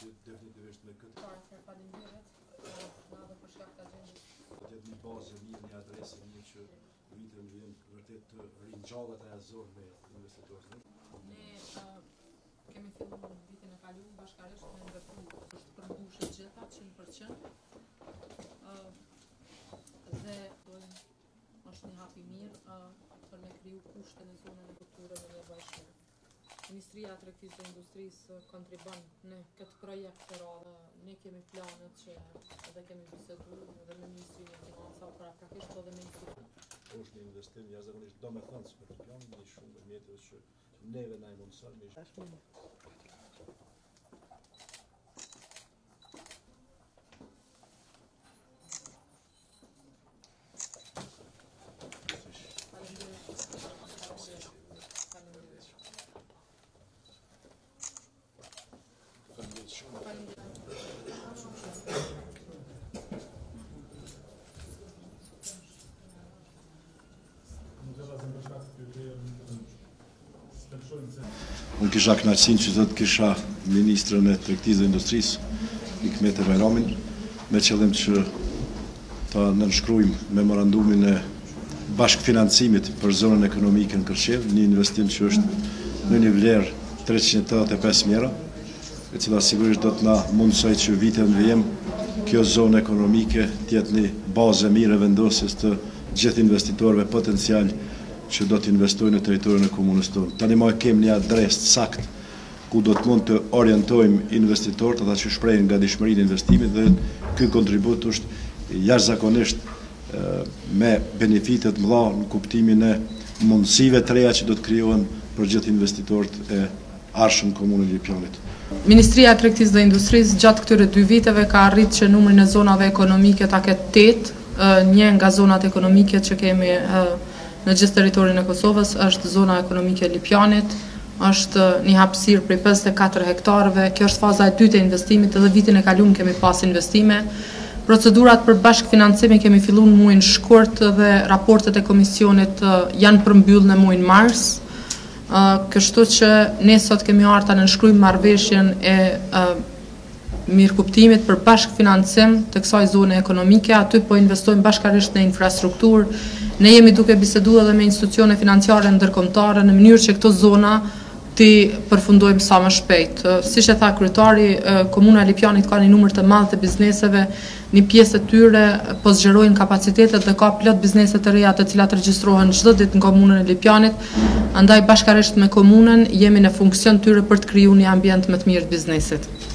që definitivisht me këtë faleminderit madhe për shkak të agjendës. Do të jetë një bazë e mirë, një adresë e mirë që vitin vjen vërtet të ringjallet e azor me investitorët. Ne kemi filluar vitin e kaluar bashkërisht me ndërtu është përmbushur gjitha 100%. Dhe është një hap i mirë për me kriju kushte në zonën e kulturës dhe nevojshme. Ministria e Tregtisë dhe Industrisë kontribon në këtë projekt të radhë. Ne kemi planet që edhe kemi biseduar edhe me Ministrinë e Financave para praktikisht edhe me institut. Është një investim jashtëzakonisht domethënës për të planin, një shumë e mjetëve që neve na i mundson me Unë kisha kënaqësinë që do të kisha Ministrën e Tregtisë dhe Industrisë, Hikmet Bajramin, me qëllim që ta nënshkruajmë memorandumin e bashkëfinancimit për zonën ekonomike në Kërçel, një investim që është në një vlerë 385 mijë euro, e cila sigurisht do të na mundsoj që vitin në vijim kjo zonë ekonomike të jetë një bazë e mirë e vendosjes të gjithë investitorëve potencial që do të investojnë në territorin e komunës tonë. Tani më kemi një adresë sakt ku do të mund të orientojmë investitorët, ata që shprehin gatishmërinë e investimit, dhe ky kontribut është jashtëzakonisht me benefitet mëdha në kuptimin e mundësive të reja që do të krijohen për gjithë investitorët e arshëm komunën e Lipjanit. Ministria e Tregtisë dhe Industrisë gjatë këtyre 2 viteve ka arritur që numrin e zonave ekonomike ta ketë 8, një nga zonat ekonomike që kemi në gjithë territorin e Kosovës është zona ekonomike e Lipjanit, është një hapësirë prej 54 hektarëve. Kjo është faza e dytë e investimit, edhe vitin e kaluar kemi pas investime. Procedurat për bashkëfinancim kemi filluar në muajin shkurt dhe raportet e komisionit janë përmbyllur në muajin mars. Kështu që ne sot kemi ardhur ta nënshkruajmë marrëveshjen e mirëkuptimit për bashkëfinancim të kësaj zone ekonomike. Aty po investojmë bashkërisht në infrastrukturë. Ne jemi duke biseduar edhe me institucione financiare ndërkombëtare në mënyrë që këto zona ti përfundojmë sa më shpejt. Siç e tha kryetari, komuna e Lipjanit ka një numër të madh të bizneseve, një pjesë e tyre po zgjerojnë kapacitetet dhe ka plot biznese të reja të cilat regjistrohen çdo ditë në komunën e Lipjanit. Andaj bashkërisht me komunën jemi në funksion tyre për të krijuar një ambient më të mirë të biznesit.